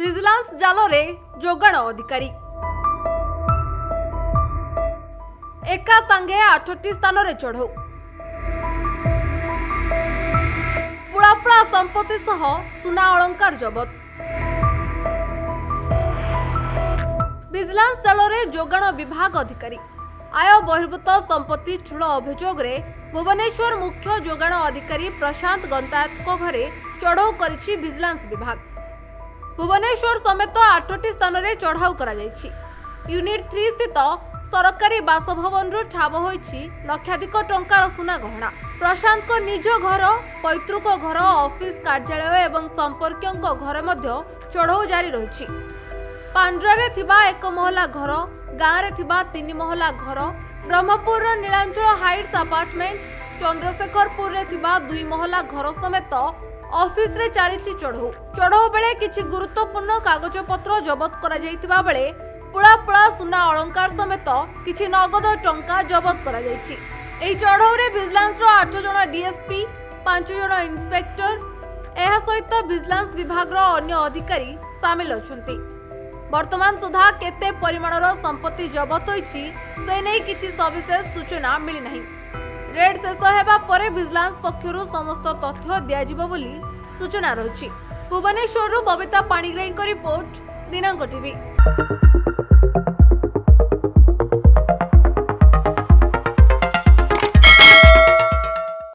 Vigilance जालरे जोगाण अधिकारी एका संगे 8टी स्थान रे चढ़ऊ पुड़ापुड़ा संपत्ति सह सुना अलंकार जबत। विजिलेंस जालरे जोगाण विभाग अधिकारी आय बहिर्भूत संपत्ति ठूल अभियोग रे भुवनेश्वर मुख्य जोगाण अधिकारी प्रशांत गंतायत घरे चढ़ऊ करिछि विजिलेंस विभाग। भुवनेश्वर समेत 8टी स्थान रे चढ़ाऊ करा जायछि। यूनिट 3 स्थित सरकारी बासभवन रु ठाब होइछि लक्षाधिक टंकार सुना गहना। प्रशांत को निज घर, पैतृक घर, ऑफिस, कार्यालय एवं संपर्कियों घर मध्य चढ़ाऊ जारी रहिछि। पांड्रारे थिबा एक महला घर, गाँव रे थिबा 3 महला घर, ब्रह्मपुर नीलांचल हाइट्स अपार्टमेंट, चंद्रशेखरपुर रे थिबा 2 महला घर समेत ऑफिस रे चलिछि चढ़ऊ। चढ़ऊ बेले किछि गुरुत्वपूर्ण कागज पत्र जबत करा जायतिबा बेले पुड़ा पुड़ा सुना अलंकार समेत किछि नगद टंका जबत करा जायछि। एही चढ़ऊ रे विजिलेंस रो 8 जण डीएसपी, 5 जण इंस्पेक्टर एहा सहित विजिलेंस विभाग रो अन्य अधिकारी शामिल अछंती। वर्तमान सुधा केते परिमाणर संपत्ति जबत होइछि से नै किछि सविशेष सूचना मिली नाही। रेड शेष हेबा परे विजिलेंस पक्षरु समस्त तथ्य दियाजिबो बोली सूचना रहिछि। भुवनेश्वरରୁ बबिता पाणिग्राहीଙ୍କ रिपोर्ट दिनांक टीवी।